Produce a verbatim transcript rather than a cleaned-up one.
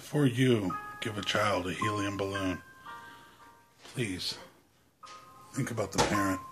Before you give a child a helium balloon, please think about the parent.